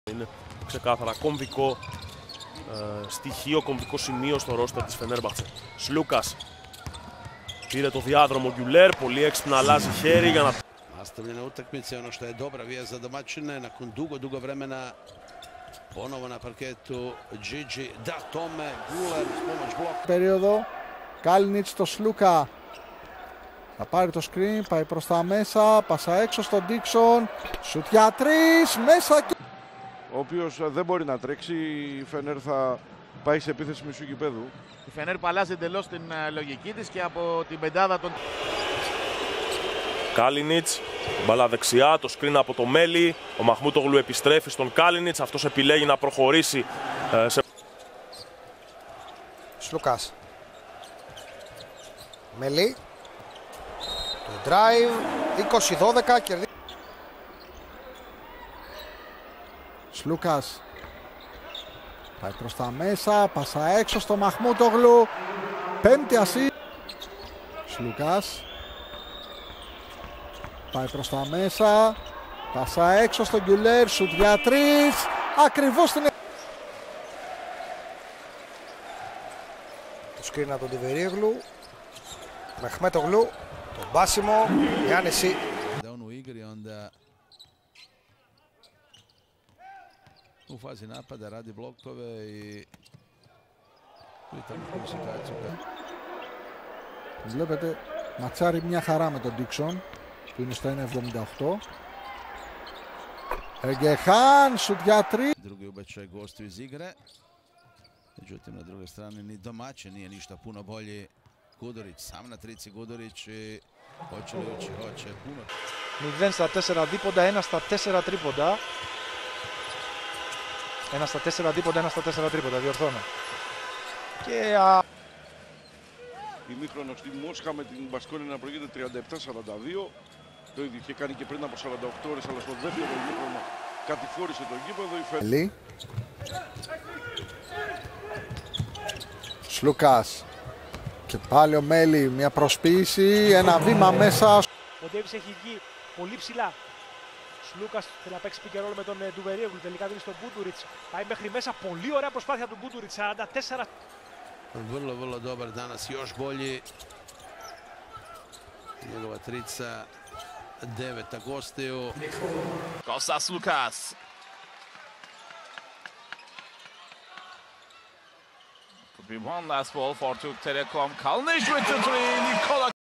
Είναι ξεκάθαρα κομβικό στοιχείο, κομβικό σημείο στο ρόστερ της Fenerbache. Σλούκας πήρε το διάδρομο Γκιουλέρ, πολύ έξυπνα αλλάζει χέρι για να... Nastavljena utakmica, ono što je dobra vijest za domaćine, nakon dugo vremena ponovo na parketu Gigi, da tome, Guler, s pomoć bloka. Περίοδο, Kalinic στο Σλούκα. Θα πάρει το screen, πάει προς τα μέσα, πάσα έξω στον Dixon, σουτ για τρεις, μέσα και... Ο οποίος δεν μπορεί να τρέξει, η Φενέρ θα πάει σε επίθεση μισού γηπέδου. Η Φενέρ που αλλάζει εντελώς την λογική της και από την πεντάδα των... Κάλινιτς, μπαλά δεξιά, το screen από το Μέλι. Ο Μαχμούτογλου επιστρέφει στον Κάλινιτς, αυτός επιλέγει να προχωρήσει σε... Σλούκας. Μέλι. Το drive, 20-12, κερδίζει. Σλούκας. Πάει προς τα μέσα, πάσα έξω στο Μαχμούτογλου. Πέμπτη ασί. Σλούκας. Πάει προς τα μέσα, πάσα έξω στον Γκιουλέρ, σουτ για τρεις, ακριβώς στην... Το screen από τον Τιβερίογλου, Μεχμέτογλου, τον Μπάσιμο, η άνεση. U fazi napada radi blokove i tamo koju situaciju. Βλέπετε, ματσάρει μια χαρά με τον Dixon, που είναι στο 1.78. Εγκεχάν, σουτ για τρεις. Drugi ubačaj gostu iz igre. Međutim, na drugoj strani ni domaće nije ništa puno bolji. Gudurić, sam na trici Gudurić i hoće li ući, hoće puno. 0 στα 4 δίποντα, 1 στα 4 τρίποντα. 1 στα 4 δίποντα, 1 στα 4 τρίποντα, διορθώνω. Και Ημίχρονο στη Μόσχα με την Μπασκόνη να προηγείται 37-42. Το ίδιο είχε κάνει και πριν από 48 ώρες, αλλά στο δεύτερο ημίχρονο κατηφόρησε το γήπεδο η Fener. Σλούκας. Και πάλι ο Μέλι, μια προσποίηση, ένα βήμα μέσα. Ο Ντέβις έχει βγει πολύ ψηλά. Σλούκας θέλει να παίξει pick and roll με τον Τιβερίογλου, τελικά δίνει στον Μπούντουριτς. Πάει μέχρι μέσα, πολύ ωραία προσπάθεια του Μπούντουριτς, 44. Vrlo dobar danas, još bolji. Njegova trica, 9 gostiju. Kostas Lukas. Could be one last ball for Türk Telekom. Kalinic with the three. Nikola